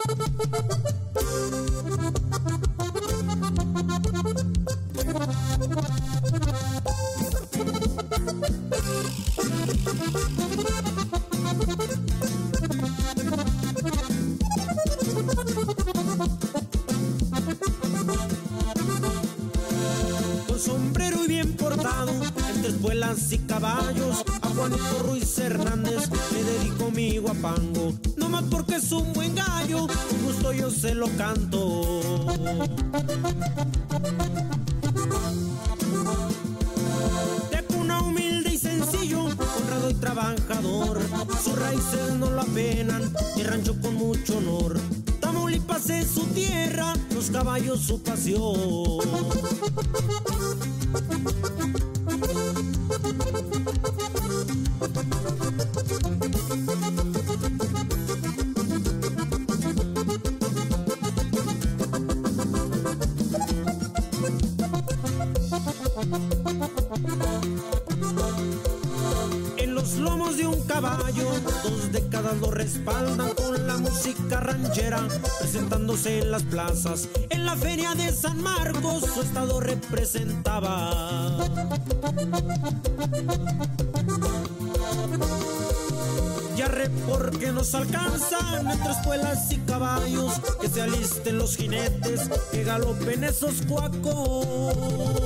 Con sombrero y bien portado, entre espuelas y caballos, a Juanito Ruiz Hernández le dedico mi guapango. No más porque es un buen gallo, con gusto yo se lo canto. De cuna humilde y sencillo, honrado y trabajador, sus raíces no lo apenan, y rancho con mucho honor. Tamaulipas es su tierra, los caballos su pasión. En los lomos de un caballo, 2 décadas lo respaldan con la música ranchera, presentándose en las plazas. En la feria de San Marcos su estado representaba. Ya re porque nos alcanzan entre espuelas y caballos, que se alisten los jinetes, que galopen esos cuacos.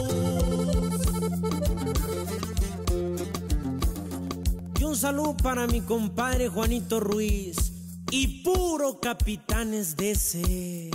Y un saludo para mi compadre Juanito Ruiz y puro Capitanes DC.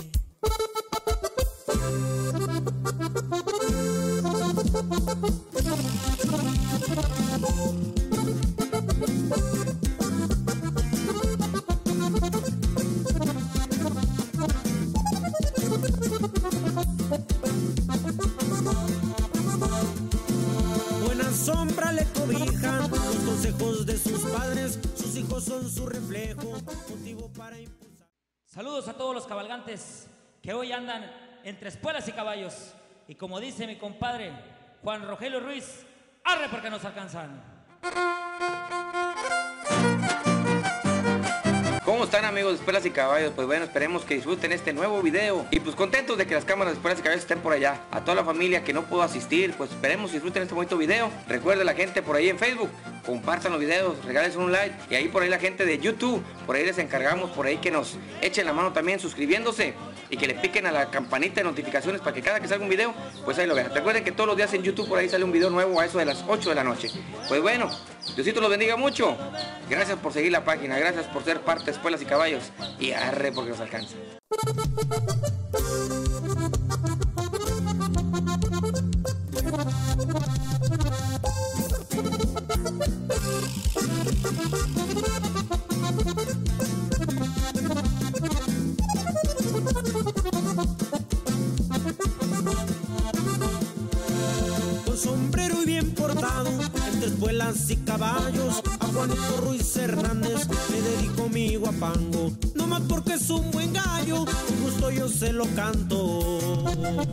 Buena sombra le cobijan los consejos de sus padres, sus hijos son su reflejo, motivo para impulsar. Saludos a todos los cabalgantes que hoy andan entre espuelas y caballos. Y como dice mi compadre Juan Rogelio Ruiz, arre porque nos alcanzan. ¿Cómo están, amigos de Espuelas y Caballos? Pues bueno, esperemos que disfruten este nuevo video. Y pues contentos de que las cámaras de Espuelas y Caballos estén por allá. A toda la familia que no pudo asistir, pues esperemos que disfruten este bonito video. Recuerden la gente por ahí en Facebook, compartan los videos, regálense un like. Y ahí por ahí la gente de YouTube, por ahí les encargamos, por ahí que nos echen la mano también suscribiéndose. Y que le piquen a la campanita de notificaciones para que cada que salga un video, pues ahí lo vean. Recuerden que todos los días en YouTube por ahí sale un video nuevo a eso de las 8 de la noche. Pues bueno, Diosito los bendiga mucho. Gracias por seguir la página, gracias por ser parte de Espuelas y Caballos. Y arre porque nos alcanza. Con sombrero y bien portado, entre espuelas y caballos, a Juanito Ruiz Hernández le dedico mi guapango. No más porque es un buen gallo, con gusto yo se lo canto.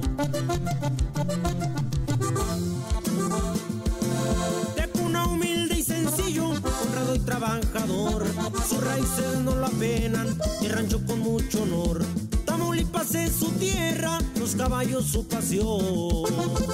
De cuna humilde y sencillo, honrado y trabajador, sus raíces no lo apenan, y rancho con mucho honor. Tamaulipas es su tierra, los caballos su pasión.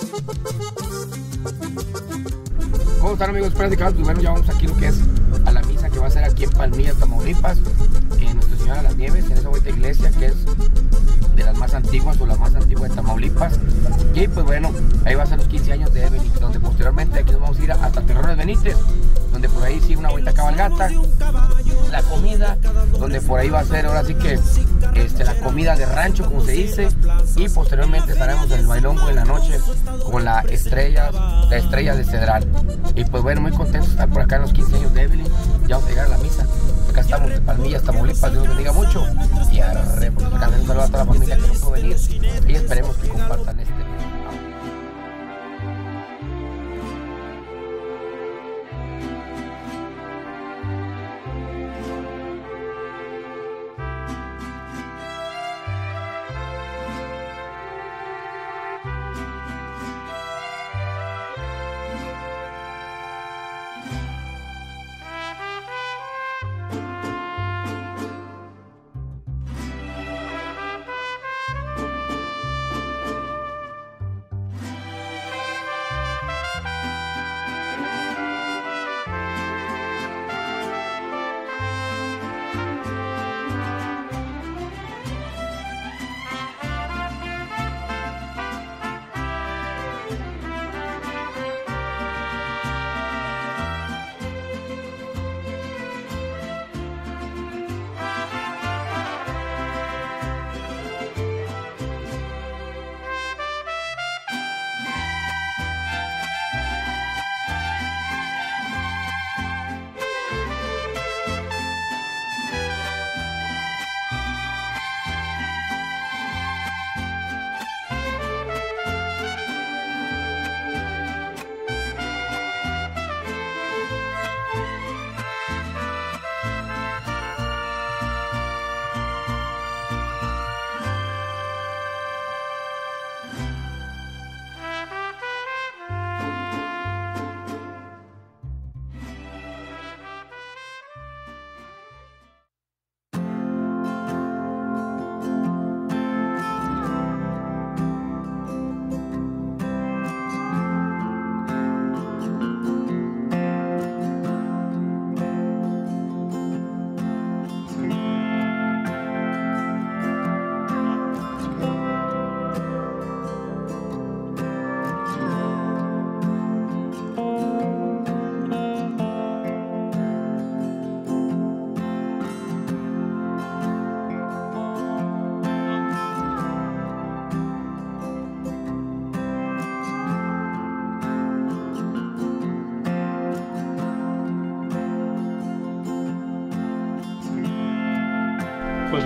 ¿Cómo están, amigos? Espuelas y Caballos. Pues bueno, ya vamos aquí lo que es a la misa que va a ser aquí en Palmilla, Tamaulipas, en Nuestra Señora de las Nieves, en esa bonita iglesia que es de las más antiguas o la más antigua de Tamaulipas. Y pues bueno, ahí va a ser los 15 años de Evelyn, donde posteriormente aquí nos vamos a ir hasta Terrones Benítez, donde por ahí sigue una bonita cabalgata, la comida, donde por ahí va a ser ahora sí que la comida de rancho, como se dice, y posteriormente estaremos en el bailongo en la noche con la estrella de Cedral. Y pues bueno, muy contentos de estar por acá en los 15 años de Evelyn. Ya vamos a llegar a la misa. Acá estamos de Palmillas, Tamaulipas. Dios los bendiga mucho. Y arre, porque acá un saludo a toda la familia que no pudo venir. Y esperemos que compartan este video.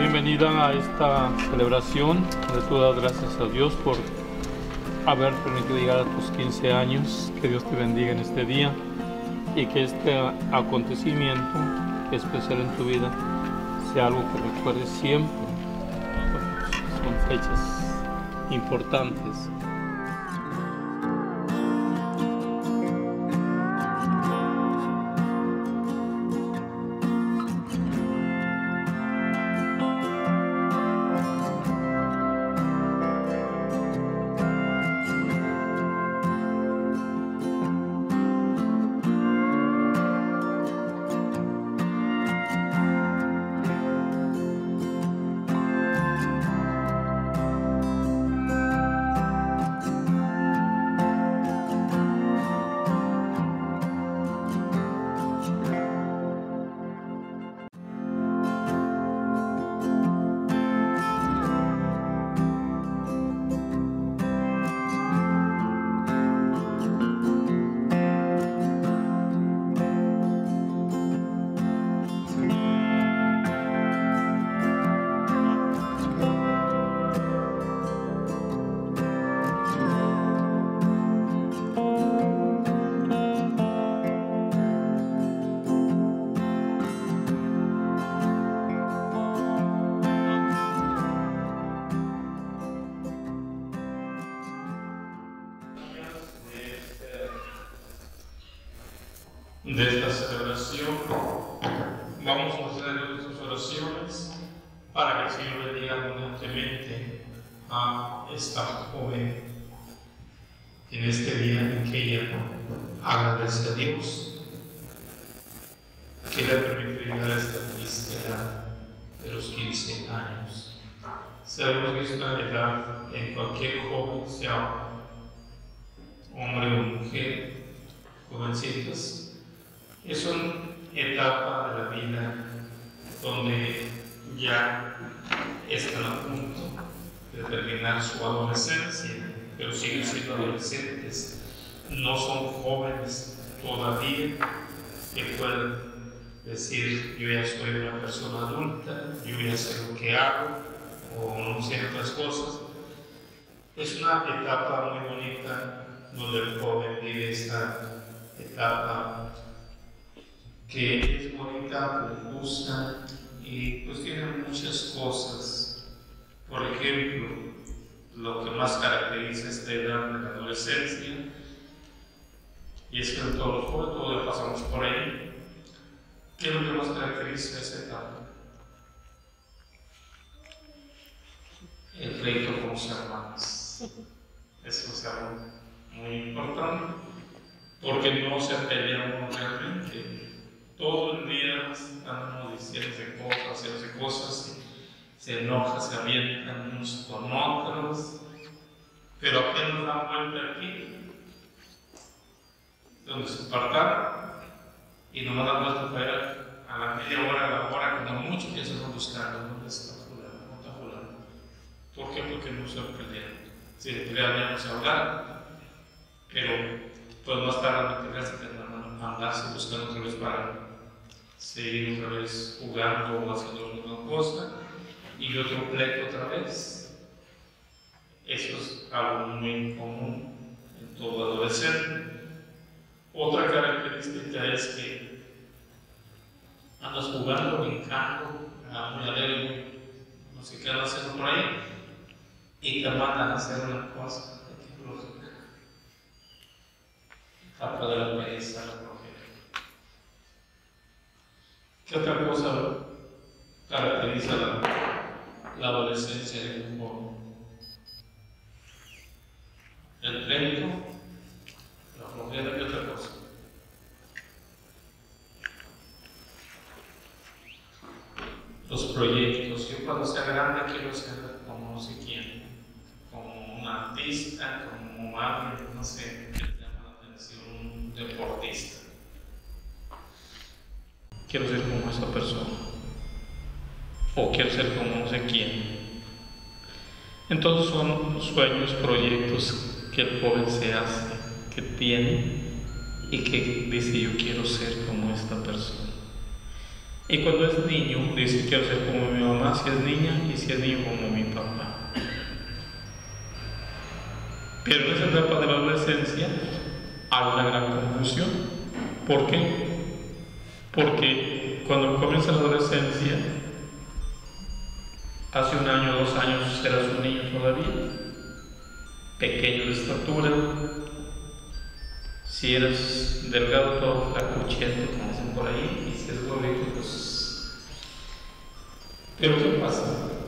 bienvenida a esta celebración, donde tú das gracias a Dios por haber permitido llegar a tus 15 años. Que Dios te bendiga en este día y que este acontecimiento especial en tu vida sea algo que recuerdes siempre. Son fechas importantes. De esta celebración, vamos a hacer nuestras oraciones para que el Señor bendiga abundantemente a esta joven en este día en que ella agradece a Dios que le permitió llegar a esta triste edad de los 15 años. Sabemos que esta edad en cualquier joven, sea hombre o mujer, jovencitas, es una etapa de la vida donde ya están a punto de terminar su adolescencia, pero siguen siendo adolescentes, no son jóvenes todavía que pueden decir yo ya soy una persona adulta, yo ya sé lo que hago o no sé otras cosas. Es una etapa muy bonita donde el joven vive esta etapa que es bonita, justa y pues tiene muchas cosas. Por ejemplo, lo que más caracteriza esta edad de la adolescencia, y es que en todos los jóvenes todos pasamos por ahí. ¿Qué es lo que más caracteriza esta etapa? El pleito con los hermanos. Eso es algo muy importante, porque no se pelea uno realmente. Todo el día estamos diciéndose cosas, haciéndose cosas, se enoja, se avientan unos con otros, pero apenas dan vuelta aquí, donde se apartaron, y no me dan vuelta para allá, a la media hora, a la hora, cuando mucho que se van buscando, ¿dónde está fulano? ¿Dónde está fulano? ¿Por qué? Porque no se pelean. Si se pelean ya no se hablan, pero pues más tarde de pelearse tendrán a andarse buscando otra vez para seguir otra vez jugando o haciendo alguna cosa y otro pleito otra vez. Eso es algo muy común en todo adolescente. Otra característica es que andas jugando, brincando, muy alegre, no sé qué andas haciendo por ahí, y te mandan a hacer una cosa lógica. Etapa de la pereza, la flojera. ¿Qué otra cosa caracteriza la adolescencia de un joven? El pleito, la flojera, ¿qué otra cosa? Los proyectos. Yo cuando sea grande quiero ser como no sé quién, como un artista, como alguien, no sé, que te llama la atención, un deportista. Quiero ser como esa persona, o quiero ser como no sé quién. Entonces son sueños, proyectos que el joven se hace, que tiene y que dice yo quiero ser como esta persona. Y cuando es niño, dice, quiero ser como mi mamá si es niña, y si es niño como mi papá. Pero en esa etapa de la adolescencia hay una gran confusión. ¿Por qué? Porque cuando comienza la adolescencia, hace 1 año, 2 años, eras un niño todavía, pequeño de estatura. Si eres delgado, todo flacuchento, como dicen por ahí, y si es gordito, pues... Pero ¿qué pasa?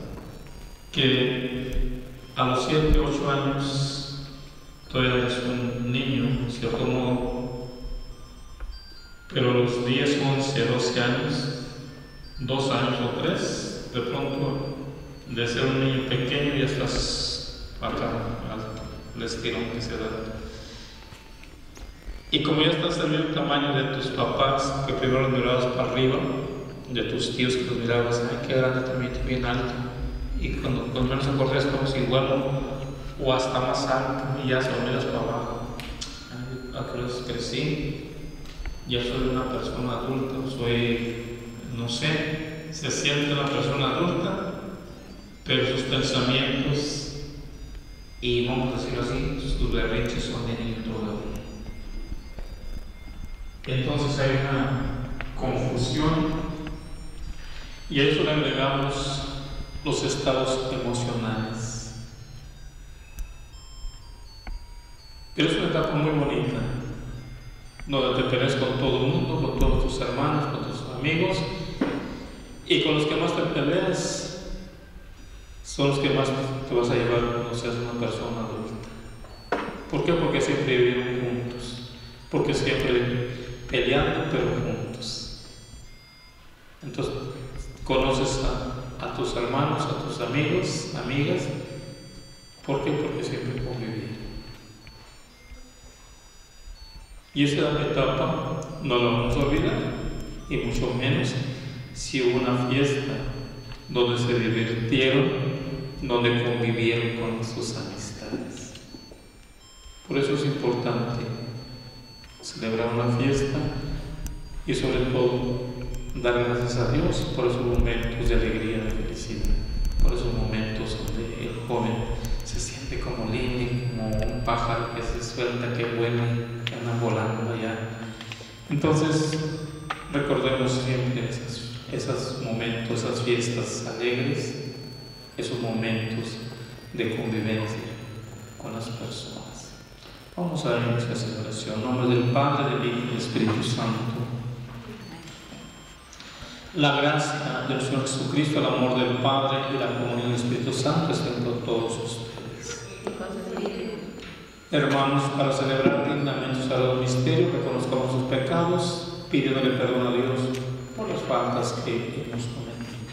Que a los 7, 8 años todavía eres un niño, en cierto modo, pero a los 10, 11, 12 años, 2 años o 3, de pronto, de ser un niño pequeño, ya estás acá, al estirón que se da. Y como ya estás en el tamaño de tus papás, que primero los mirabas para arriba, de tus tíos que los mirabas, ay, qué grande también, bien alto. Y cuando menos acordás estamos igual o hasta más alto, y ya se lo miras para abajo. Ay, ¿a qué hora crecí? Ya soy una persona adulta, no sé, se siente una persona adulta, pero sus pensamientos, y vamos a decirlo así, sus berrinches son de niño todavía. Entonces hay una confusión, y a eso le agregamos los estados emocionales. Pero es una etapa muy bonita, donde te peleas con todo el mundo, con todos tus hermanos, con tus amigos, y con los que más te peleas son los que más te vas a llevar cuando seas una persona adulta. ¿Por qué? Porque siempre vivieron juntos, porque siempre peleando pero juntos. Entonces conoces a tus hermanos, a tus amigos, amigas. ¿Por qué? Porque siempre convivieron. Y esa etapa no la vamos a olvidar, y mucho menos si hubo una fiesta donde se divirtieron, donde convivieron con sus amistades. Por eso es importante celebrar una fiesta y sobre todo dar gracias a Dios por esos momentos de alegría, de felicidad, por esos momentos donde el joven se siente como libre, como un pájaro que se suelta, que vuela, que anda volando allá. Entonces recordemos siempre esos momentos, esas fiestas alegres, esos momentos de convivencia con las personas. Vamos a dar nuestra celebración. En nombre del Padre, del Hijo y del Espíritu Santo. La gracia del Señor Jesucristo, el amor del Padre y la comunión del Espíritu Santo estén con todos ustedes. Hermanos, para celebrar dignamente su sagrado misterio, reconozcamos sus pecados, pidiéndole perdón a Dios por las faltas que hemos cometido.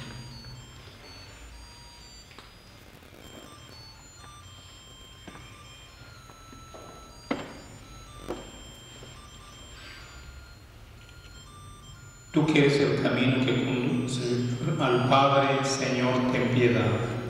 Tú que eres el camino que conduce al Padre, Señor, ten piedad.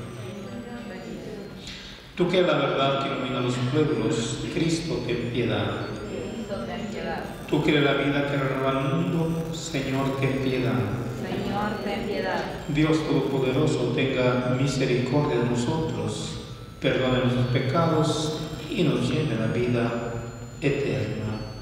Tú que eres la verdad que ilumina a los pueblos, Cristo, ten piedad. Tú que eres la vida que renueva el mundo, Señor, ten piedad. Señor, ten piedad. Dios Todopoderoso, tenga misericordia de nosotros, perdone nuestros pecados y nos lleve a la vida eterna.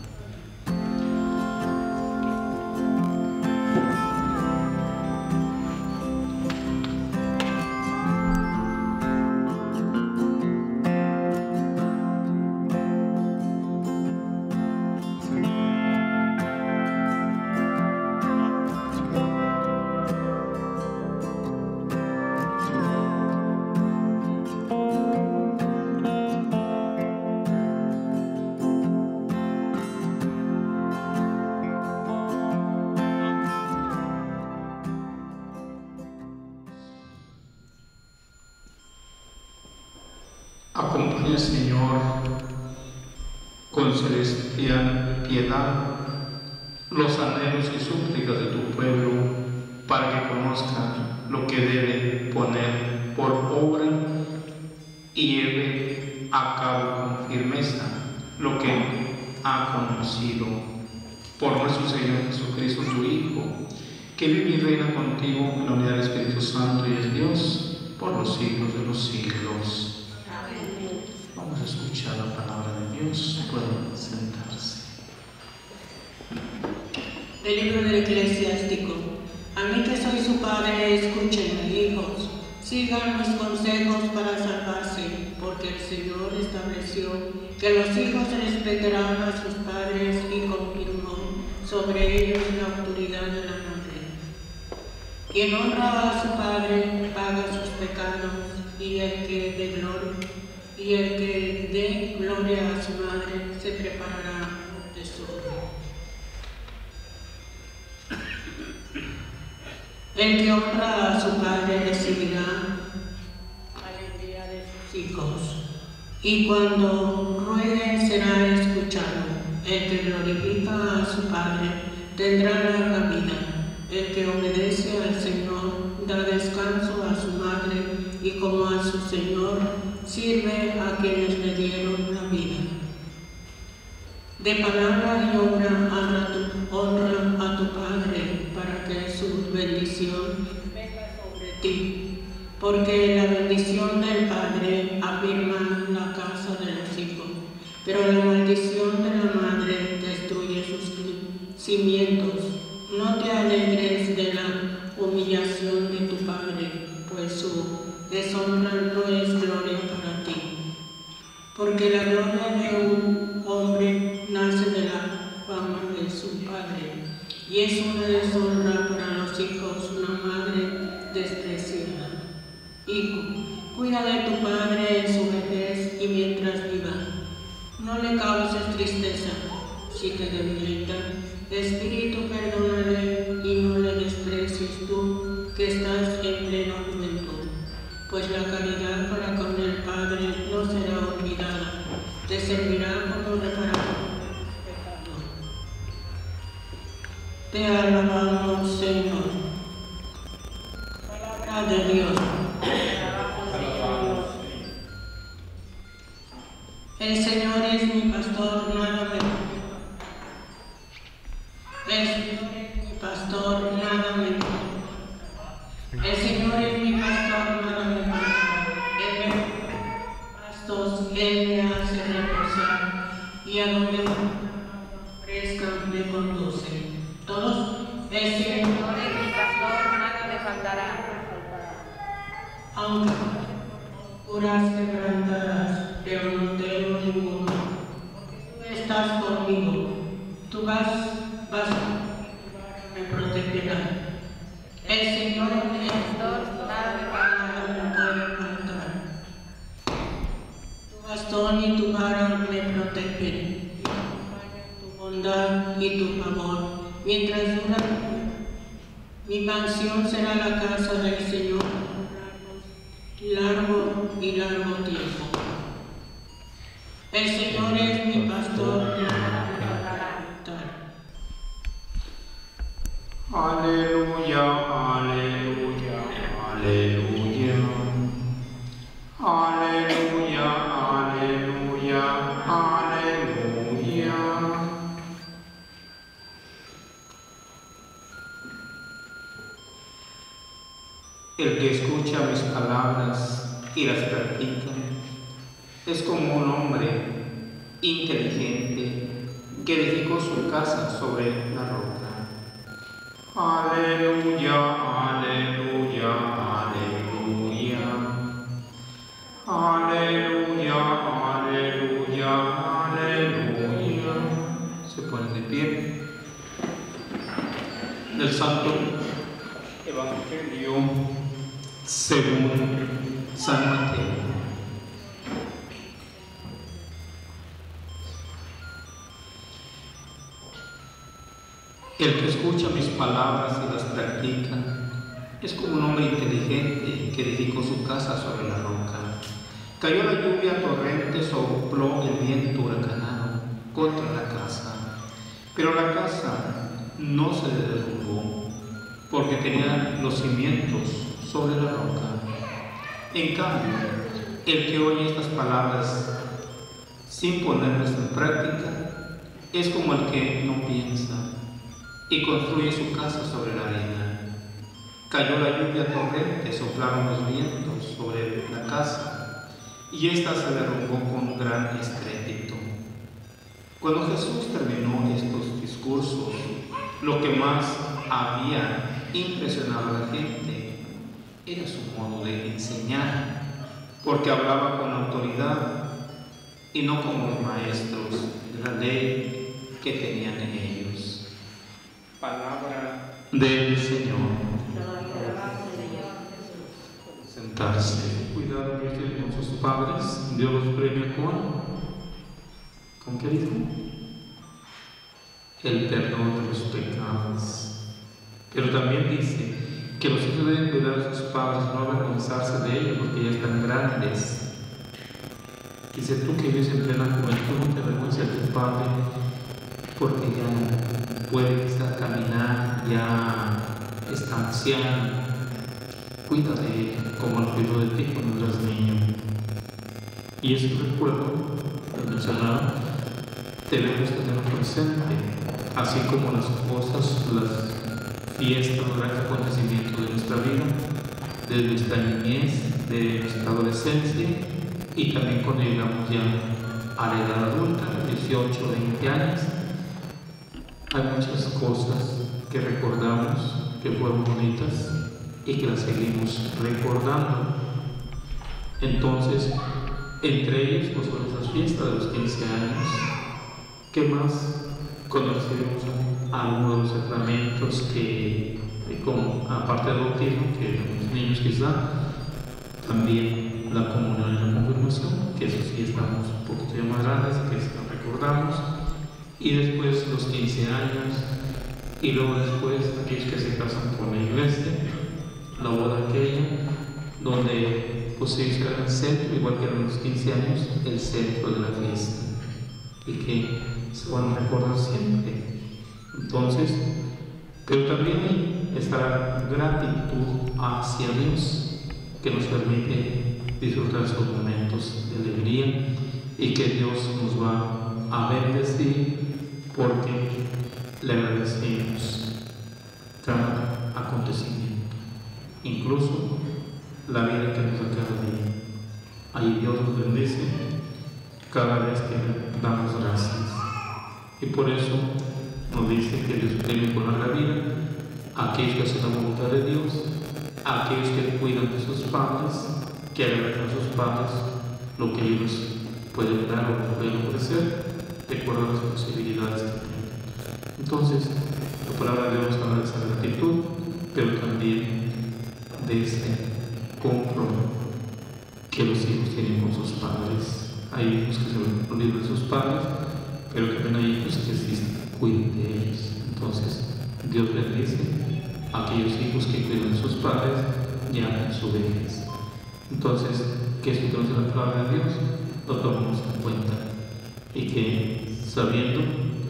Acompaña, Señor, con celestial piedad los anhelos y súplicas de tu pueblo, para que conozcan lo que debe poner por obra y lleve a cabo con firmeza lo que ha conocido por nuestro Señor Jesucristo, tu Hijo, que vive y reina contigo en la unidad del Espíritu Santo y es Dios por los siglos de los siglos. Amén. Vamos a escuchar la palabra de Dios. Pueden sentarse. Del libro del Eclesiástico. A mí que soy su padre, escúchenme, hijos. Sigan mis consejos para salvarse, porque el Señor estableció que los hijos respetarán a sus padres y confirmó sobre ellos la autoridad de la madre. Quien honra a su padre paga sus pecados, y el que dé gloria a su madre se preparará un tesoro. El que honra a su padre recibirá alegría de sus hijos, y cuando rueguen será escuchado. El que glorifica a su padre tendrá larga vida. El que obedece al Señor da descanso a su madre, y como a su Señor sirve a quienes le dieron la vida. De palabra y obra honra a tu padre, para que su bendición venga sobre ti, porque la bendición del padre afirma la casa de los hijos, pero la maldición de la madre destruye sus cimientos. No te alegres de la humillación de tu padre, pues su deshonra no es gloria para ti, porque la gloria de un hombre nace de la fama de su padre, y es una deshonra para los hijos una madre despreciada. Hijo, cuida de tu padre en su vejez y mientras viva. No le causes tristeza. Si te debilita espíritu, perdónale y no le desprecies tú, que estás en plena juventud. Pues la caridad para con el Padre no será olvidada, te servirá como reparador del pecado. Te alabamos, Señor. Palabra de Dios. El Señor es mi pastor, nada me faltará. El Señor es mi pastor, nada me faltará. El Señor es mi pastor, nada me faltará. Él me pastos, Él me hace reposar, y a donde fresca me conduce. Todos, el Señor es mi pastor, nada me faltará. Aunque oscuras quebrantadas, pero no temo ninguno, porque tú estás conmigo. Tú vas me protegerá. El Señor es mi pastor, nada me puede faltar. Tu bastón y tu vara me protegen, y acompañan tu bondad y tu favor. Mientras dura mi mansión será la casa del Señor, largo tiempo. El Señor es mi pastor, nada me faltará. Aleluya, aleluya, aleluya. Aleluya, aleluya, aleluya. El que escucha mis palabras y las practica es como un hombre inteligente que edificó su casa sobre la roca. Aleluya, aleluya, aleluya. Aleluya, aleluya, aleluya. Se ponen de pie. Del Santo Evangelio según San Mateo. El que escucha mis palabras y las practica es como un hombre inteligente que edificó su casa sobre la roca. Cayó la lluvia torrente, sopló el viento huracanado contra la casa, pero la casa no se derrumbó porque tenía los cimientos sobre la roca. En cambio, el que oye estas palabras sin ponerlas en práctica es como el que no piensa y construye su casa sobre la arena. Cayó la lluvia torrente, soplaron los vientos sobre la casa, y ésta se derrumbó con gran estrépito. Cuando Jesús terminó estos discursos, lo que más había impresionado a la gente era su modo de enseñar, porque hablaba con autoridad y no como los maestros de la ley que tenían en ellos. Palabra del Señor. Sentarse. Cuidado que estén con sus padres. Dios los premia ¿con qué dijo? El perdón de los pecados. Pero también dice que los hijos deben cuidar a sus padres, no avergonzarse de ellos porque ya están grandes. Dice, tú que vives en plena juventud, no te avergüences de tu padre porque ya puede quizás caminar, ya está anciano. Cuida de él como lo cuidó de ti cuando eras niño. Y ese recuerdo, lo mencionaba, debemos tenerlo presente, así como las cosas, las fiestas, los grandes acontecimientos de nuestra vida, de nuestra niñez, de nuestra adolescencia, y también cuando llegamos ya a la edad adulta, 18, 20 años, hay muchas cosas que recordamos que fueron bonitas y que las seguimos recordando. Entonces, entre ellos, pues son esas fiestas de los 15 años. ¿Qué más? Cuando recibimos algunos de los sacramentos que, como aparte del bautismo, que los niños quizá, también la comunión y la confirmación, que eso sí estamos un poquito ya más grandes, que eso recordamos, y después los 15 años, y luego después aquellos que se casan con la iglesia, la boda aquella, donde pues ellos eran el centro, igual que eran los 15 años, el centro de la fiesta, y que se van a recordar siempre. Entonces, pero también esta gratitud hacia Dios, que nos permite disfrutar esos momentos de alegría y que Dios nos va a bendecir porque le agradecemos cada acontecimiento, incluso la vida que nos acaba de ir. Ahí Dios nos bendice cada vez que le damos gracias. Y por eso nos dice que Dios premia con la vida a aquellos que hacen la voluntad de Dios, a aquellos que cuidan de sus padres, que agradecen a sus padres lo que ellos pueden dar o pueden ofrecer, de acuerdo a las posibilidades que tienen. Entonces, la palabra de Dios habla de esa gratitud, pero también de ese compromiso que los hijos tienen con sus padres. Hay hijos que se olvidan de sus padres, pero también hay hijos que sí cuiden de ellos. Entonces, Dios bendice a aquellos hijos que cuidan de sus padres ya en su vejez. Entonces, que es lo que la palabra de Dios, lo tomemos en cuenta y que, sabiendo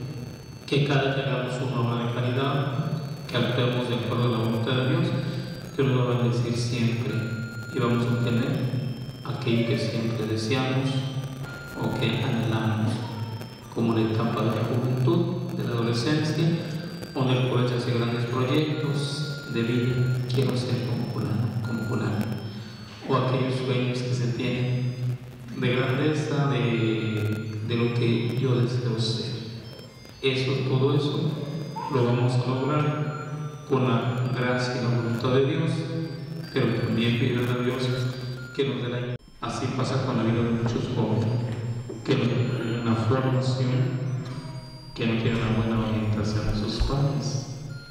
que cada que hagamos una obra de caridad, que actuemos de acuerdo a la voluntad de Dios, que nos va a bendecir siempre y vamos a obtener aquello que siempre deseamos o que anhelamos, como la etapa de la juventud, de la adolescencia, o en el cual se hacen grandes proyectos de vida. Quiero ser como fulano, o aquellos sueños que se tienen de grandeza, de lo que yo deseo ser. Todo eso lo vamos a lograr con la gracia y la voluntad de Dios, pero también pidiendo a Dios que nos dé la ayuda. Así pasa con la vida de muchos jóvenes que no tienen una formación, que no tienen una buena orientación a sus padres.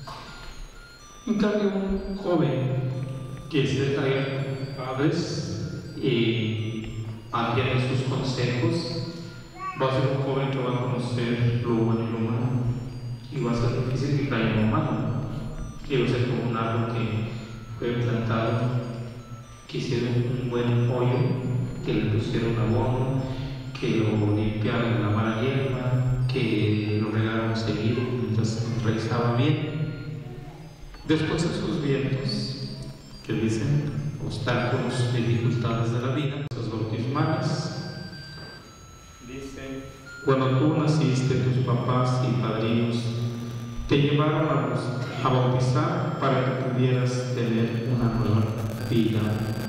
En cambio, un joven que se trae padres y atiende sus consejos, va a ser un joven que va a conocer lo bueno y lo malo, y va a ser difícil que caiga en lo malo. Y va a ser como un árbol que fue plantado, que hicieron un buen hoyo, que le pusieron abono, que lo limpiaron de la mala hierba, que lo regaron seguido mientras se enraizaba bien. Después esos vientos que dicen obstáculos y dificultades de la vida, esas bautismales, dice: cuando tú naciste, tus papás y padrinos te llevaron a buscar a bautizar para que pudieras tener una nueva vida.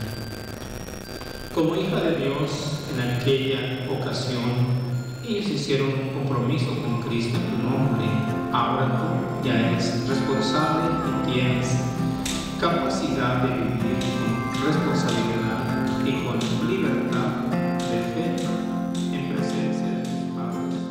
Como hija de Dios, en aquella ocasión, ellos hicieron un compromiso con Cristo en tu nombre. Ahora tú ya eres responsable y tienes capacidad de vivir con responsabilidad y con libertad de fe en presencia de tus padres.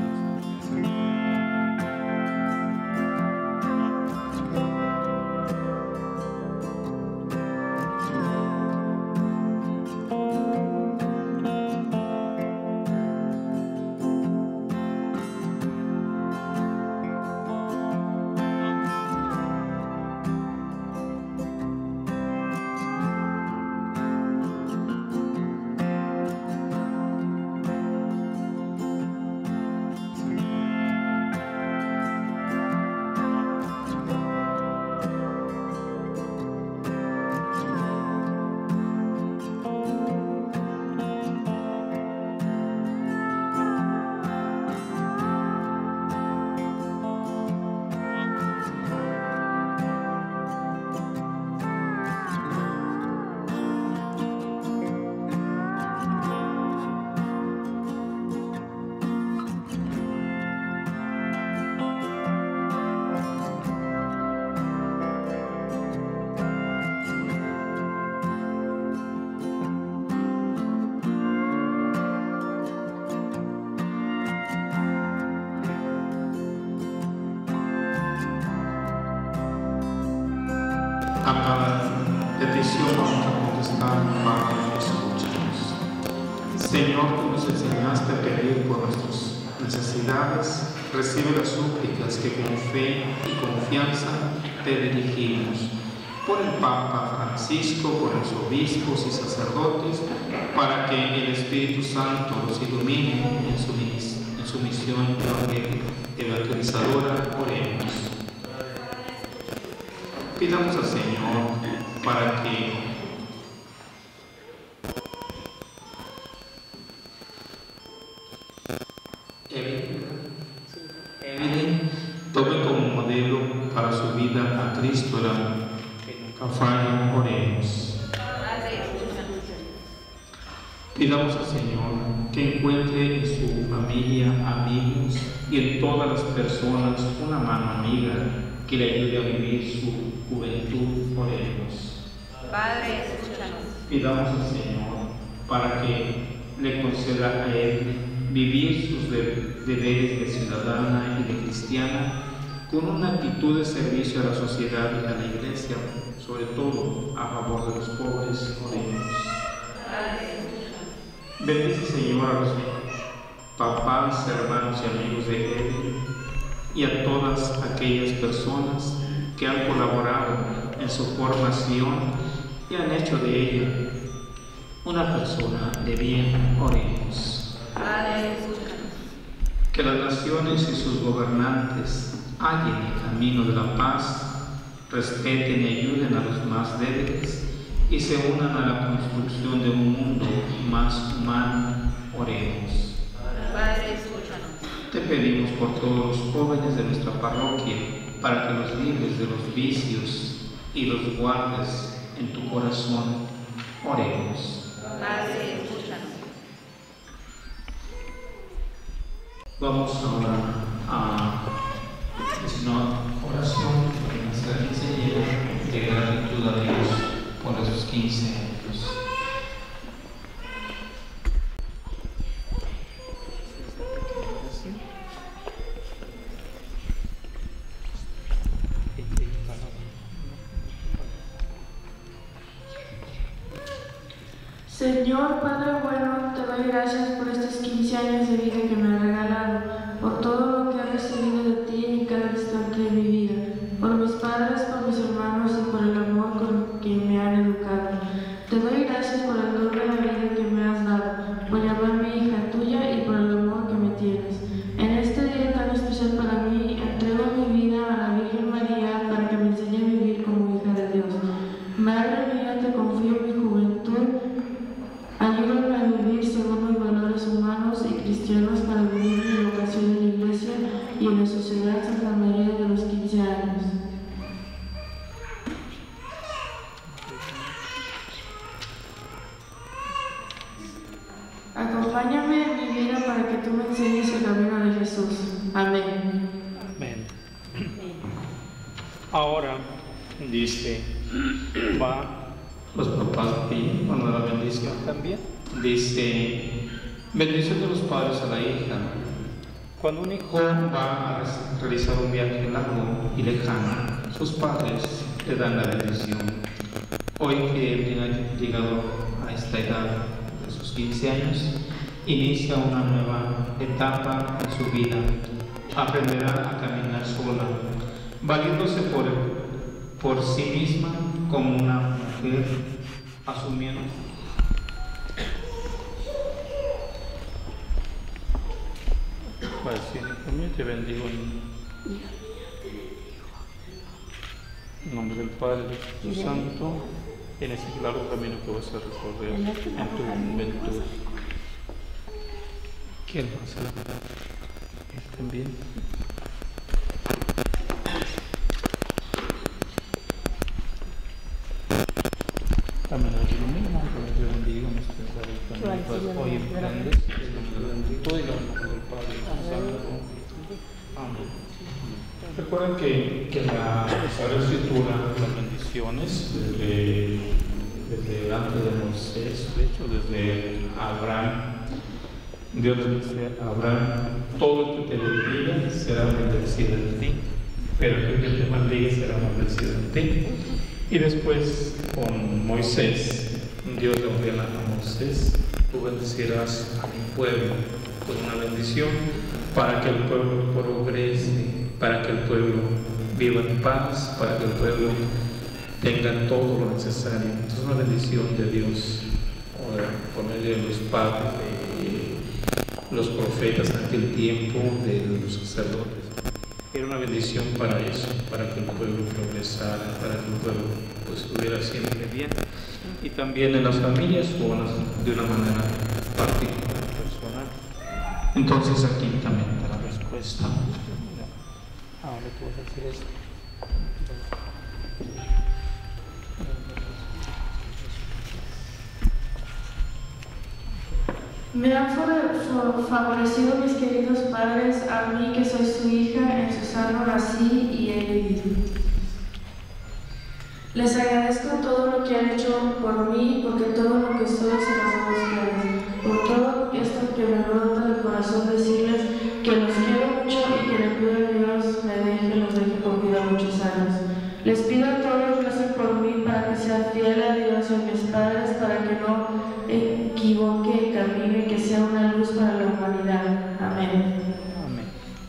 A cada petición vamos a contestar, Padre, escúchanos. Señor, tú nos enseñaste a pedir por nuestras necesidades. Recibe las súplicas que con fe y confianza te dirigimos. Por el Papa Francisco, por los obispos y sacerdotes, para que el Espíritu Santo los ilumine en su misión evangelizadora. Oremos. Pidamos al Señor para que Evelyn tome como modelo para su vida a Cristo, que nunca falla. Oremos. Pidamos al Señor que encuentre en su familia, amigos y en todas las personas una mano amiga que le ayude a vivir su juventud. Oremos. Padre, escúchanos. Pidamos al Señor para que le conceda a él vivir sus deberes de ciudadana y de cristiana con una actitud de servicio a la sociedad y a la Iglesia, sobre todo a favor de los pobres. Oremos. Padre, escúchanos. Bendice, Señor, a los papás, hermanos y amigos de él y a todas aquellas personas que han colaborado en su formación y han hecho de ella una persona de bien. Oremos. Padre, escúchanos. Que las naciones y sus gobernantes hallen el camino de la paz, respeten y ayuden a los más débiles y se unan a la construcción de un mundo más humano. Oremos. Padre, escúchanos. Te pedimos por todos los jóvenes de nuestra parroquia, para que los libres de los vicios y los guardes en tu corazón. Oremos. Padre, escúchanos. Vamos ahora a una oración por nuestra quinceañera de gratitud a Dios por esos 15 años. Señor Padre bueno, te doy gracias por estos 15 años de vida que me has regalado, por todo lo que he recibido de ti en cada instante de mi vida, por mis padres, por mis hermanos y por el amor con que me han educado. Te doy gracias por el don de la vida que me has dado, por llamarme hija tuya y por el amor que me tienes. En este día tan especial para mí, entrego mi vida a la Virgen María para que me enseñe a vivir como hija de Dios. Madre mía, te confío mi juventud. Ayúdame a vivir según mis valores humanos y cristianos para vivir mi vocación en la Iglesia y en la sociedad Santa María de los 15 años. Acompáñame en mi vida para que tú me enseñes el camino de Jesús. Amén. Amén. Ahora dice, va los papás y cuando la bendición también. Dice, bendición de los padres a la hija. Cuando un hijo va a realizar un viaje largo y lejano, sus padres le dan la bendición. Hoy que ha llegado a esta edad de sus 15 años, inicia una nueva etapa en su vida. Aprenderá a caminar sola, valiéndose por sí misma como una mujer, asumiendo te bendigo en nombre del Padre y del Espíritu Santo, en ese claro camino que vas a recorrer en tu juventud. ¿Quién va a hacer? Él también. También es lo mismo, te bendigo en este claro. Hoy emprendes, te bendigo y en nombre del Padre y del Santo. Amén. Recuerden que la Sagrada Escritura, las bendiciones, desde antes de Moisés, de hecho, desde Abraham, Dios le dice a Abraham, todo el que te bendiga será bendecido en ti, pero el que te maldiga será maldecido en ti. Y después con Moisés, Dios le ordena a Moisés, tú bendecirás a mi pueblo con una bendición para que el pueblo progrese, para que el pueblo viva en paz, para que el pueblo tenga todo lo necesario. Entonces una bendición de Dios por medio de los padres, de los profetas en aquel tiempo, de los sacerdotes. Era una bendición para eso, para que el pueblo progresara, para que el pueblo pues, estuviera siempre bien. Y también en las familias o de una manera particular, personal. Entonces aquí también está la respuesta. Ahora puedes hacer esto. Me han favorecido mis queridos padres, a mí que soy su hija, en su sano nací y he vivido. Les agradezco todo lo que han hecho por mí, porque todo lo que soy se los debo a ustedes. Por todo esto que me brota del corazón decirles que los quiero mucho y que le pido a Dios los deje con vida muchos años. Les pido a todos que recen por mí para que sea fiel a Dios y a mis padres, para que no equivoque el camino y que sea una luz para la humanidad. Amén. Amén.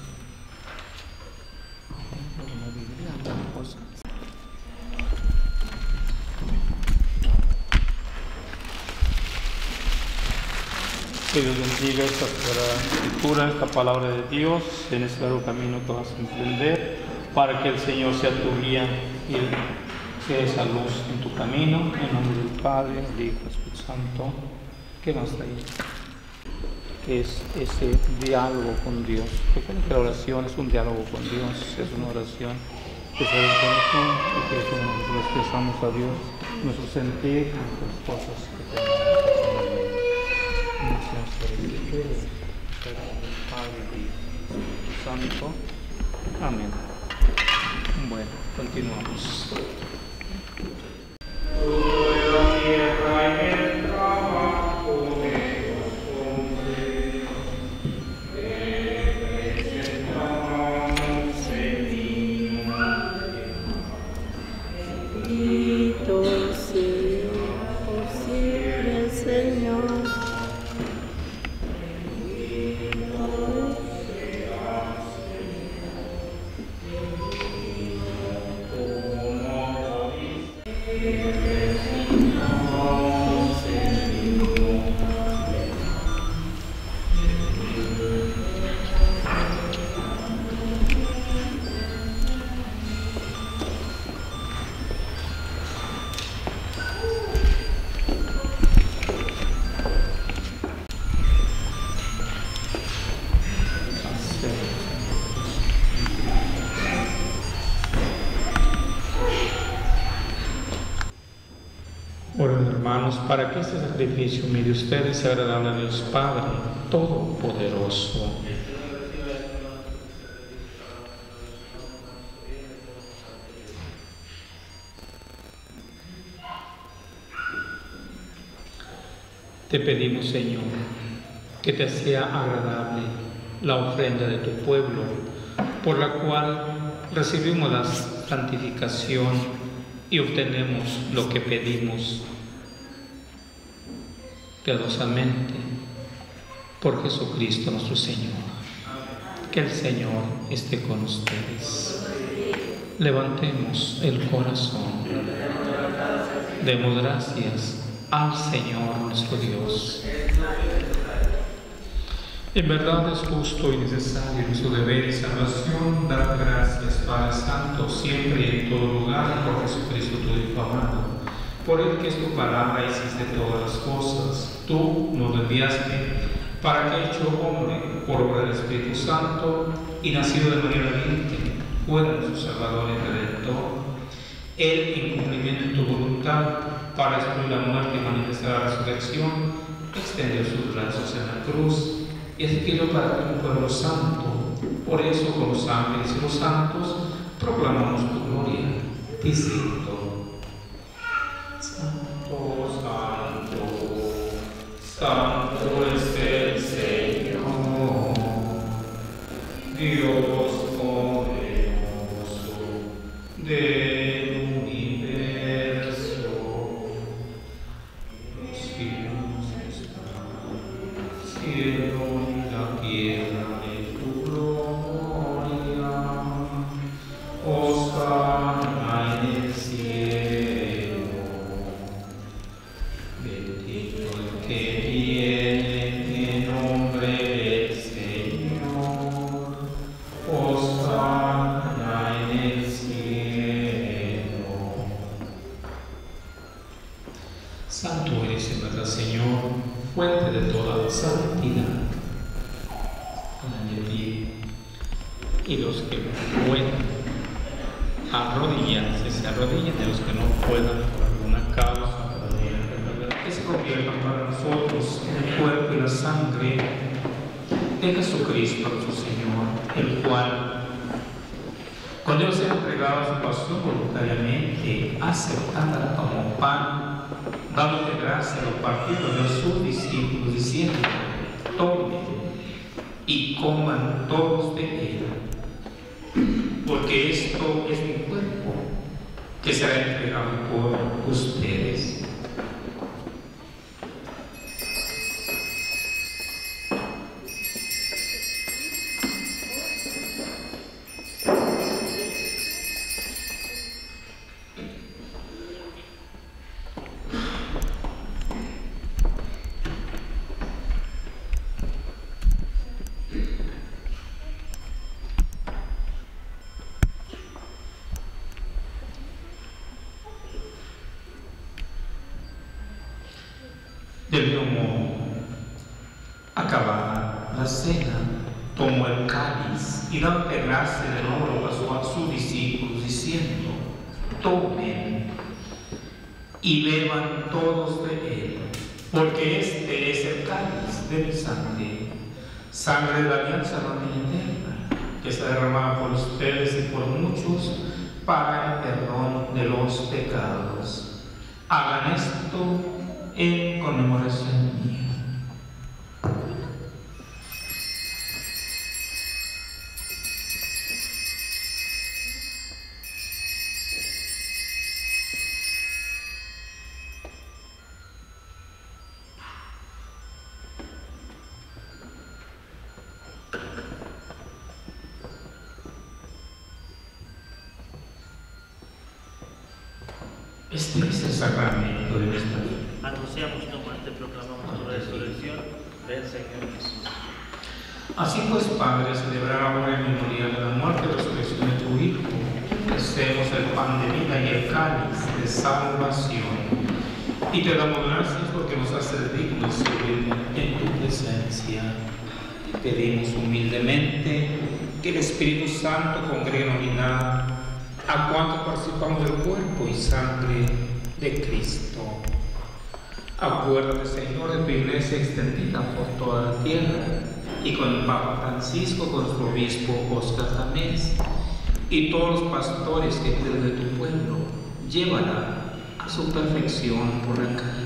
Que Dios bendiga esta escritura, esta palabra de Dios, en ese largo camino que vas a emprender, para que el Señor sea tu guía y sea esa luz en tu camino, en nombre del Padre, del Hijo y del Espíritu Santo. ¿Qué más está ahí? Que es ese diálogo con Dios. Recuerden que la oración es un diálogo con Dios, es una oración que se del corazón y que es como nosotros expresamos a Dios nuestro sentir, nuestras cosas que tenemos. Santo. Amén. Bueno, continuamos. hermanos, para que este sacrificio humilde de ustedes sea agradable a Dios Padre Todopoderoso. Te pedimos, Señor, que te sea agradable la ofrenda de tu pueblo, por la cual recibimos la santificación y obtenemos lo que pedimos piadosamente por Jesucristo nuestro Señor. Que el Señor esté con ustedes. Levantemos el corazón. Demos gracias al Señor nuestro Dios. En verdad es justo y necesario nuestro deber y salvación dar gracias, Padre Santo, siempre y en todo lugar, por Jesucristo tu Hijo amado, por el que es tu palabra hiciste todas las cosas. Tú nos enviaste para que, hecho hombre por obra del Espíritu Santo y nacido de María la Virgen, fuera nuestro Salvador y Redentor. Él, en cumplimiento de tu voluntad, para destruir la muerte y manifestar la resurrección, extendió sus brazos en la cruz y adquirió para ti un pueblo santo. Por eso, con los ángeles y los santos, proclamamos tu gloria, diciendo: Santo, Santo, Santo es el Señor, Dios poderoso del universo. Los cielos están, cielo y la tierra de tu gloria. Hosana en el cielo. Bendito el que viene en nombre del Señor. Hosana en el cielo. Santo eres en verdad, Señor, fuente de toda santidad. Pongan de pie, y los que puedan arrodillarse, se arrodillen, de los que no puedan por alguna causa, que se conviertan para nosotros en el cuerpo y la sangre de Jesucristo nuestro Señor, el cual, cuando Él se entregaba a su pasión voluntariamente, aceptándola como pan, dándote gracia, lo partió de sus discípulos, diciendo: tomen y coman todos de él, porque esto es mi cuerpo, que será entregado por ustedes. Del mismo modo, acabada la cena, tomó el cáliz y dándote gracia de nuevo lo pasó a sus discípulos, diciendo: tomen y beban todos de él, porque este es el cáliz de mi sangre, sangre de la alianza eterna, que se derramada por ustedes y por muchos para el perdón de los pecados. Hagan esto en conmemoración mía. Este es el sacramento de nuestra vida. Anunciamos tu muerte, proclamamos tu resurrección. Ven, Señor Jesús. Así pues, Padre, celebrar ahora el memorial de la muerte y resurrección de tu Hijo, ofrecemos el pan de vida y el cáliz de salvación. Y te damos gracias porque nos haces dignos de vivir en tu presencia. Pedimos humildemente que el Espíritu Santo congregue en unidad a cuantos participamos del cuerpo y sangre de Cristo. Acuérdate, Señor, de tu iglesia extendida por toda la tierra y con el Papa Francisco, con nuestro obispo Óscar Tamés y todos los pastores que cuidan de tu pueblo. Llévala a su perfección por la caridad.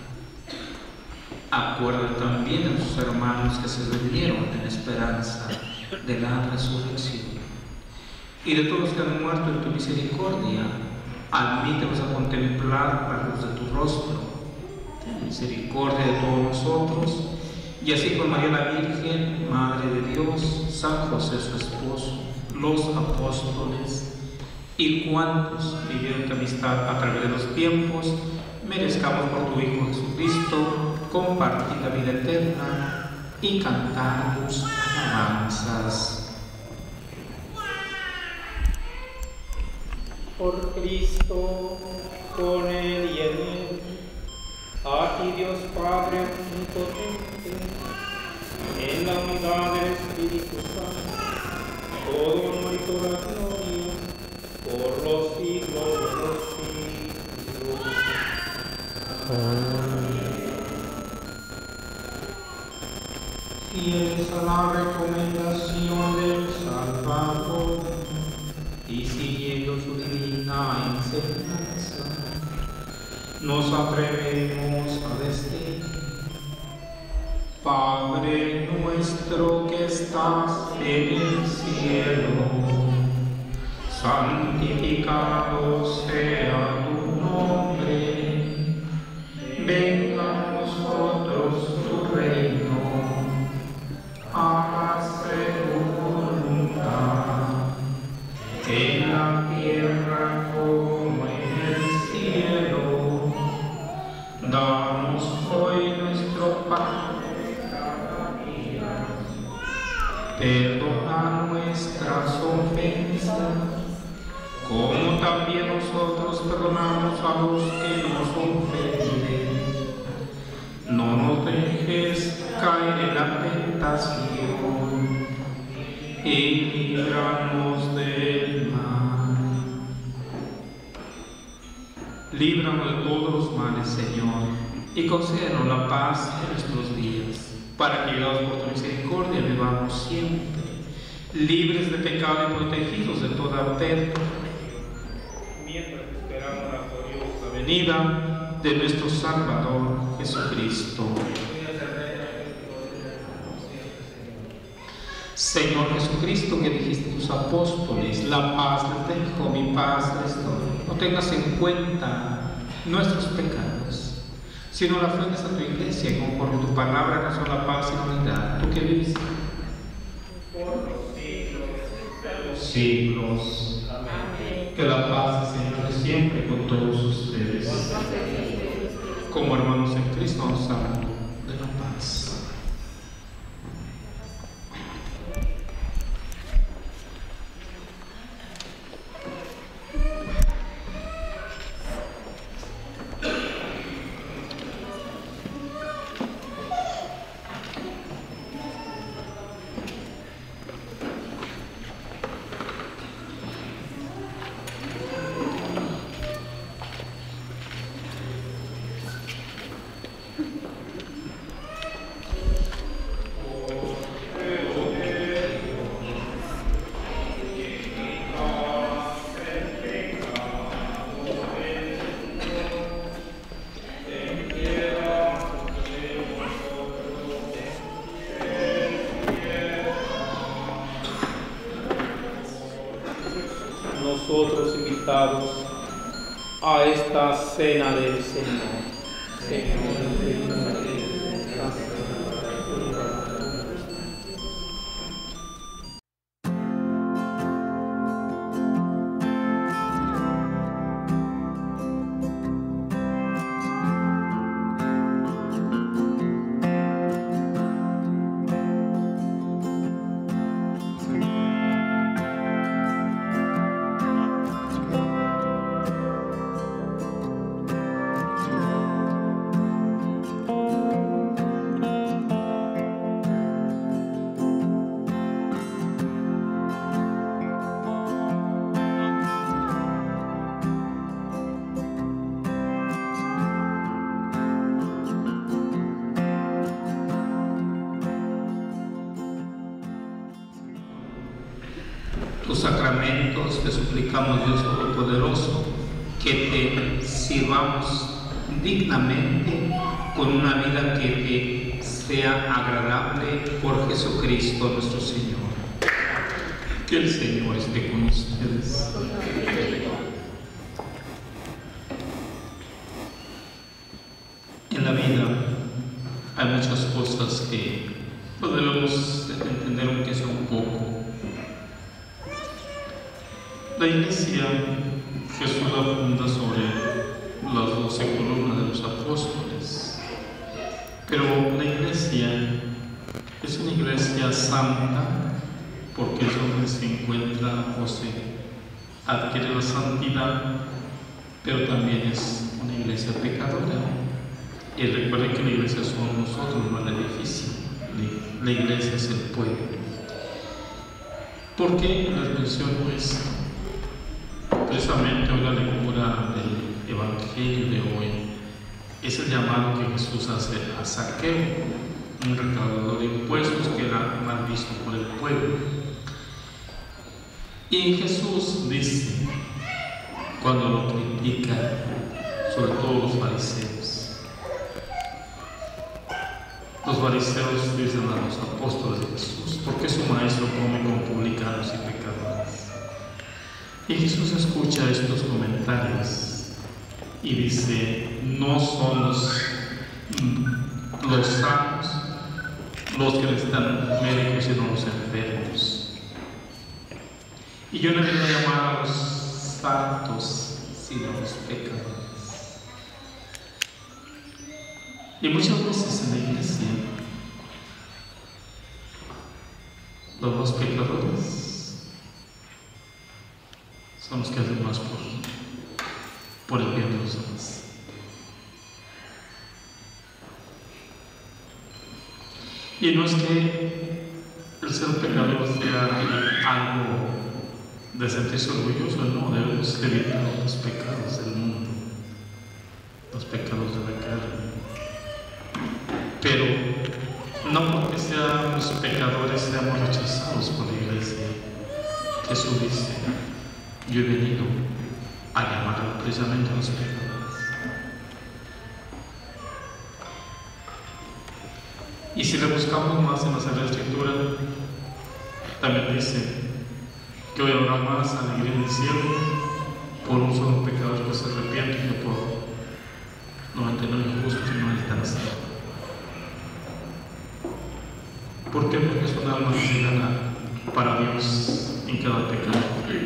Acuérdate también de tus hermanos que se rindieron en esperanza de la resurrección. Y de todos los que han muerto en tu misericordia, admítelos a contemplar la luz de tu rostro. Ten misericordia de todos nosotros, y así con María la Virgen, Madre de Dios, San José su esposo, los apóstoles y cuantos vivieron tu amistad a través de los tiempos, merezcamos por tu Hijo Jesucristo compartir la vida eterna y cantar tus alabanzas. Por Cristo, con Él y en Él, a ti Dios Padre omnipotente, en la unidad del Espíritu Santo, todo honor y toda gloria, por los siglos de los siglos. Fieles a la recomendación del Salvador y siguiendo su divina enseñanza, nos atrevemos a decir: Padre nuestro que estás en el cielo, santificado sea tu nombre, venga a nosotros tu reino, hágase tu voluntad, en la tierra como en el cielo. Danos hoy nuestro pan de cada día, perdona nuestras ofensas, como también nosotros perdonamos a los que nos ofenden. No nos dejes caer en la tentación y líbranos del mal. Líbranos de todos los males, Señor, y concédenos la paz en nuestros días, para que, guiados por tu misericordia, vivamos siempre, libres de pecado y protegidos de toda pérdida, mientras esperamos la gloriosa venida de nuestro Salvador Jesucristo. Señor Jesucristo, que dijiste a tus apóstoles: la paz les dejo, mi paz les doy. No tengas en cuenta nuestros pecados, sino la ofrendas a tu iglesia, y conforme tu palabra nos da la paz y la unidad. Tú que vives por los siglos de los siglos. Amén. Que la paz del Señor esté siempre con todos ustedes. Como hermanos en Cristo, nos hablan de la paz. Nosotros invitados a esta cena del Señor. tus sacramentos, te suplicamos, Dios Todopoderoso, que te sirvamos dignamente con una vida que te sea agradable por Jesucristo nuestro Señor. Que el Señor esté con ustedes. En la vida hay muchas cosas que podemos entender aunque sea un poco. La Iglesia Jesús la funda sobre las 12 columnas de los apóstoles, pero la Iglesia es una Iglesia santa porque es donde se encuentra o se adquiere la santidad, pero también es una Iglesia pecadora. Y recuerden que la Iglesia somos nosotros, no el edificio. La Iglesia es el pueblo. ¿Por qué les menciono esto? Precisamente hoy la lectura del Evangelio de hoy es el llamado que Jesús hace a Zaqueo, un recaudador de impuestos que era mal visto por el pueblo. Y Jesús dice, cuando lo critica, sobre todo los fariseos, dicen a los apóstoles de Jesús, ¿por qué su maestro come con publicanos y pecadores? Y Jesús escucha estos comentarios y dice, no son los sanos los que necesitan médicos, sino los enfermos. Y yo no he venido a llamar a los santos, sino a los pecadores. Y muchas veces en la Iglesia, los más pecadores son los que hacen más por el bien de los demás. Y no es que el ser pecador sea algo de sentirse orgulloso, no, debemos evitar los pecados del mundo, los pecados de la carne. Pero no porque seamos pecadores seamos rechazados por la Iglesia. Jesús dice, yo he venido a llamar precisamente a los pecadores. Y si le buscamos más en la Sagrada Escritura, también dice que hoy habrá más alegría en el cielo por un solo pecador que se arrepiente que por 99 justos y no alcanza. ¿Por qué? Porque es un alma que se gana para Dios en cada pecado.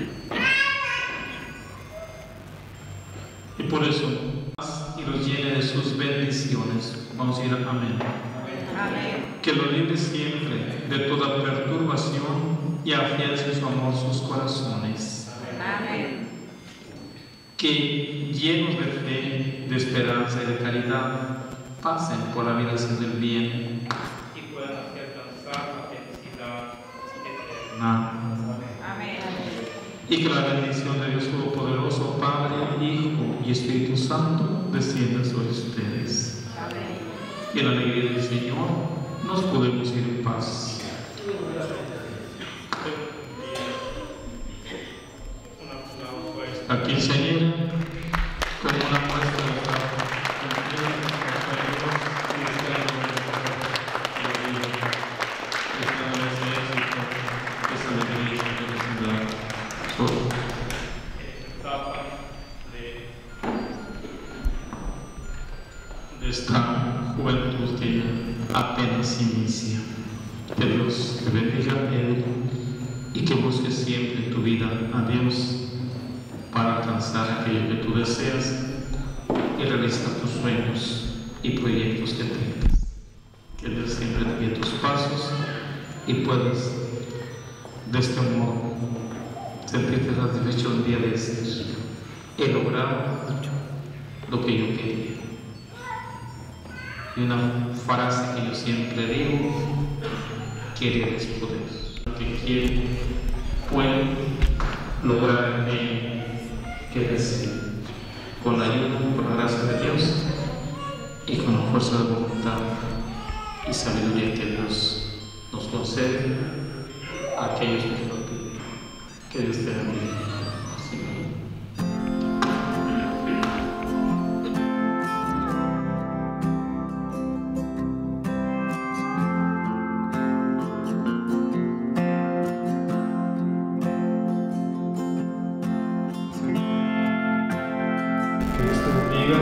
Y por eso, y los llene de sus bendiciones. Vamos a ir a amén. Amén. Que lo libre siempre de toda perturbación y afiance su amor sus corazones. Amén. Que llenos de fe, de esperanza y de caridad, pasen por la vida haciendo el bien. Amén. Y que la bendición de Dios Todopoderoso, Padre, Hijo y Espíritu Santo descienda sobre ustedes. Amén. Y en la alegría del Señor nos podemos ir en paz. Aquí, Señor, como una muestra de esta juventud que apenas inicia. Que Dios te bendiga y que busques siempre en tu vida a Dios para alcanzar aquello que tú deseas y realizar tus sueños y proyectos que tengas. Que Dios siempre te guíe tus pasos y puedas de este modo sentirte satisfecho el día de decir, he logrado lo que yo quería. Y una frase que yo siempre digo, querer es poder. Lo que quiere, puede lograr que desee, con la ayuda, con la gracia de Dios y con la fuerza de voluntad y sabiduría que Dios nos concede a aquellos que lo piden. Que Dios te bendiga. Que Dios te bendiga.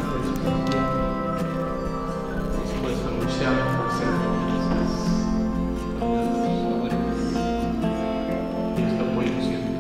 Después anunciamos por ser Dios te apoya siempre.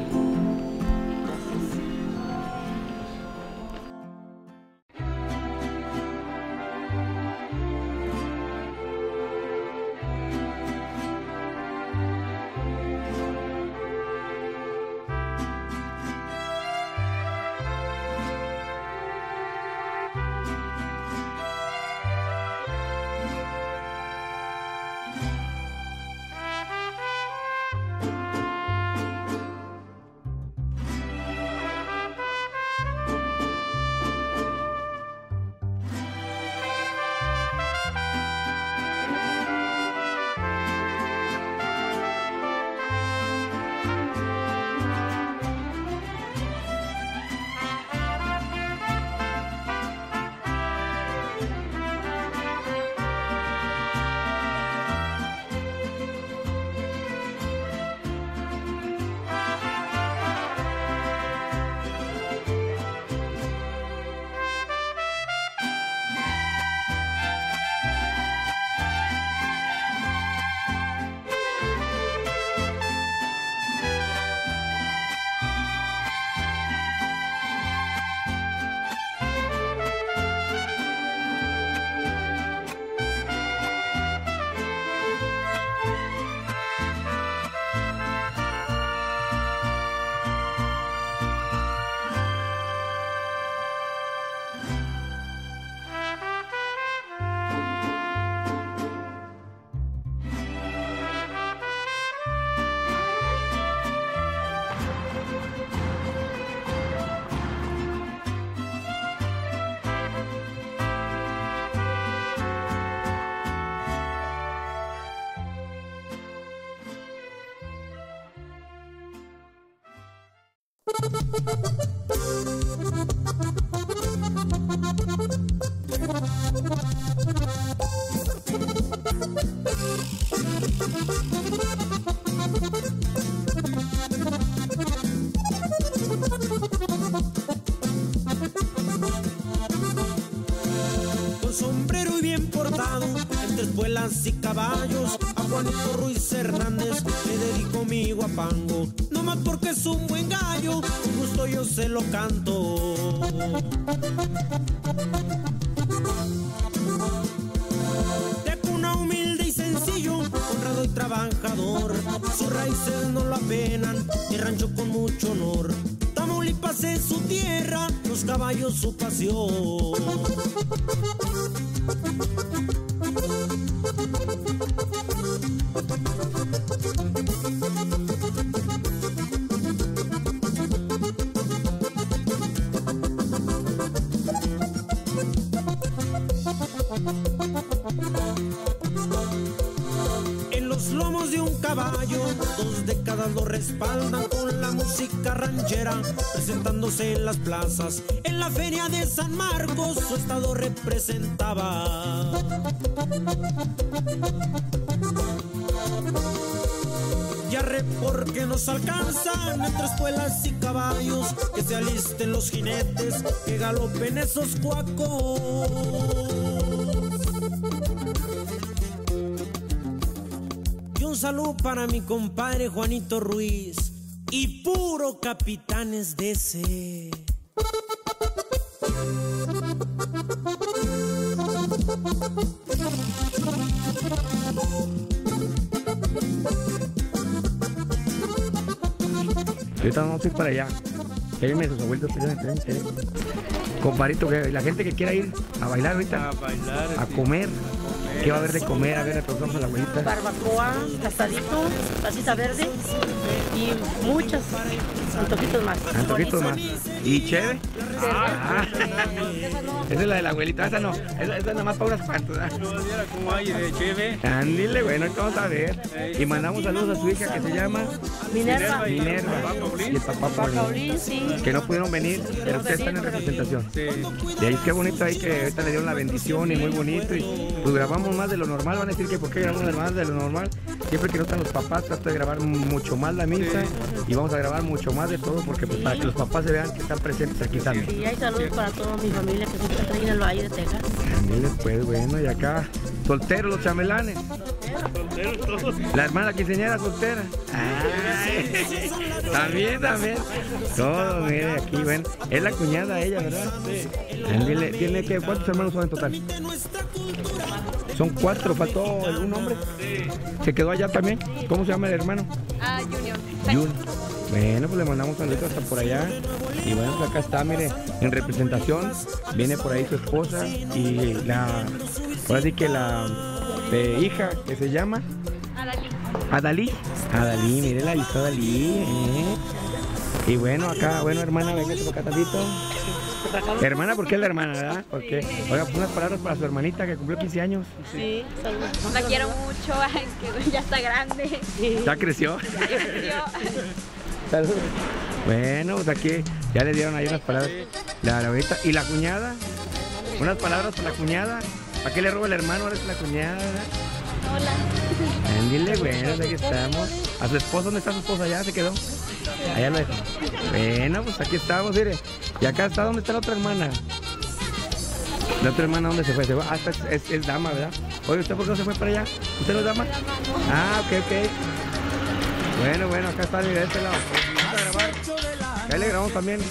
Con sombrero y bien portado, entre espuelas y caballos, a Juanito Ruiz Hernández le dedico mi guapango. No más porque es un buen gallo, con gusto yo se lo canto. De cuna humilde y sencillo, honrado y trabajador, sus raíces no lo apenan, y rancho con mucho honor. Tamaulipas es su tierra, los caballos su pasión. En los lomos de un caballo, 2 décadas lo respaldan con la música ranchera, presentándose en las plazas. En la feria de San Marcos su estado representaba. Ya re porque nos alcanzan entre espuelas y caballos, que se alisten los jinetes, que galopen esos cuacos. Y un saludo para mi compadre Juanito Ruiz y puro Capitanes de ese. Ahorita vamos a ir para allá. Espérenme, sus abuelitos, espérenme. Compadrito, que la gente que quiera ir a bailar ahorita, a comer. ¿Qué va a haber de comer? A ver, le preguntamos a la abuelita. Barbacoa, casadito, salsita verde y muchos antojitos más. Antojitos más. ¿Y cheve? Esa es la de la abuelita, esa no. Esa es nada más para unas cuantas, ¿verdad? ¿Cómo hay de cheve? Ándile, bueno, ahorita vamos a ver. Y mandamos saludos a su hija que se llama Minerva. Minerva. Y el papá Paulín, sí. que no pudieron venir, pero ustedes están en representación. Sí. Y ahí qué bonito ahí que ahorita le dieron la bendición y muy bonito. Y pues grabamos más de lo normal, van a decir que por qué grabamos más de lo normal. Siempre que no están los papás, trato de grabar mucho más la misa y vamos a grabar mucho más de todo porque pues para que los papás se vean que están presentes aquí también. Y hay saludos para toda mi familia que siempre está ahí en el Valle de Texas. También pues bueno, y acá, solteros los chamelanes. Solteros todos. La hermana quinceañera soltera. Ay, también. Todo, mire, aquí, bueno. Es la cuñada ella, ¿verdad? Sí. ¿Tiene que, ¿cuántos hermanos son en total? Son 4, faltó un hombre. Sí. ¿Se quedó allá también? ¿Cómo se llama el hermano? Junior. Bueno, pues le mandamos saludos hasta por allá. Y bueno, pues acá está, mire, en representación. Viene por ahí su esposa y ahora sí que la hija que se llama Adalí, mire la hija Adalí. Y bueno, acá, bueno, hermana, venga por acá tantito. Hermana, ¿por qué es la hermana, verdad? Porque, oiga, pues unas palabras para su hermanita que cumplió 15 años. Sí, saludos. La quiero mucho, que ya está grande. ¿Ya creció? Ya creció. Saludos. Bueno, pues aquí ya le dieron ahí unas palabras. La abuelita. ¿Y la cuñada? Unas palabras para la cuñada. ¿Para qué le roba el hermano? Ahora es la cuñada. Hola. Dile, bueno, aquí estamos. ¿A su esposo? ¿Dónde está su esposa? ¿Ya se quedó? Allá lo dejó. Bueno, pues aquí estamos, mire. Y acá está, ¿dónde está la otra hermana? ¿La otra hermana dónde se fue? Ah, es dama, ¿verdad? Oye, ¿usted por qué no se fue para allá? ¿Usted no es dama? Ah, ok. Bueno, acá está, mire, de este lado. Vamos a grabar. Ahí le grabamos también,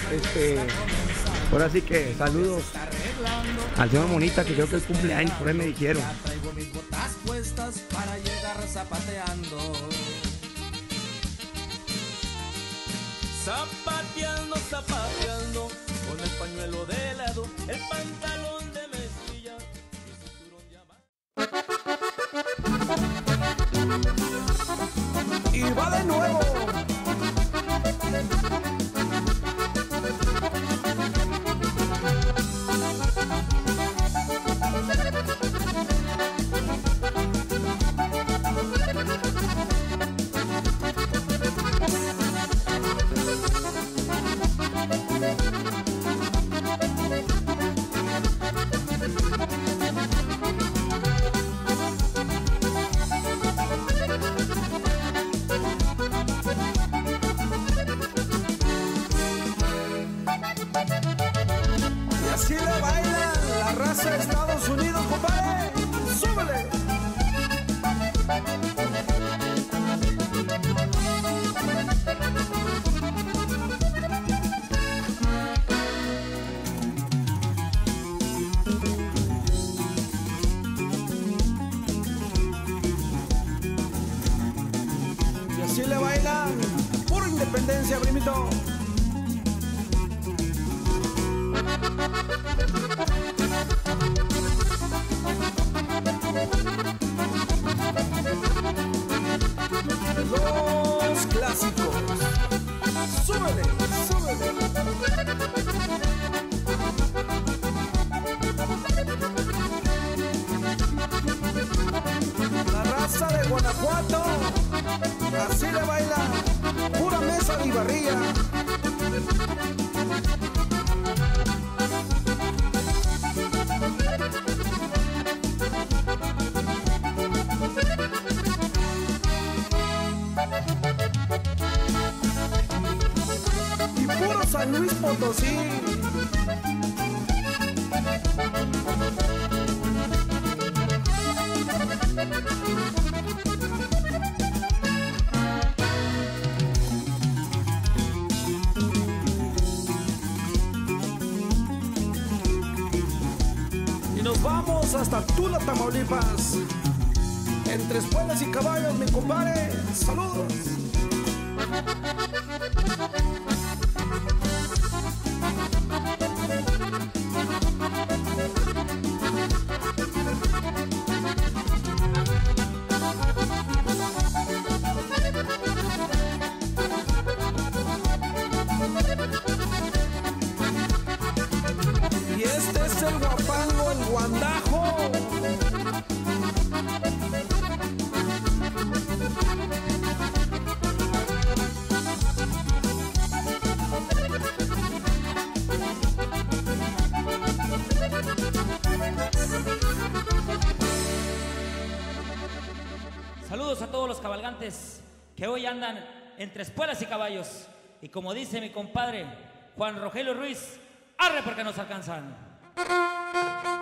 ahora sí que saludos al señor Monita, que creo que es cumpleaños, por ahí me dijeron. Traigo mis botas puestas para llegar zapateando. Zapateando, con el pañuelo de lado, el pantalón de mezclilla y cinturón de y va de nuevo. Así le baila la raza de Estados Unidos, compadre. ¡Súbele! Y así le bailan. Pura independencia, primito. Los clásicos. Súbele. La raza de Guanajuato, así le baila, pura mesa de barriga. Y puro San Luis Potosí. Y nos vamos hasta Tula, Tamaulipas. Entre espuelas y caballos, mi compadre. Saludos. el guapango, el guandajo. Saludos a todos los cabalgantes que hoy andan entre espuelas y caballos. Y como dice mi compadre Juan Rogelio Ruiz, arre porque nos alcanzan.